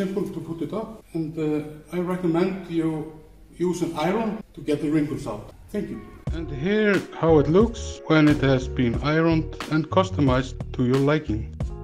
simple to put it up, and I recommend you use an iron to get the wrinkles out. Thank you. And here how it looks when it has been ironed and customized to your liking.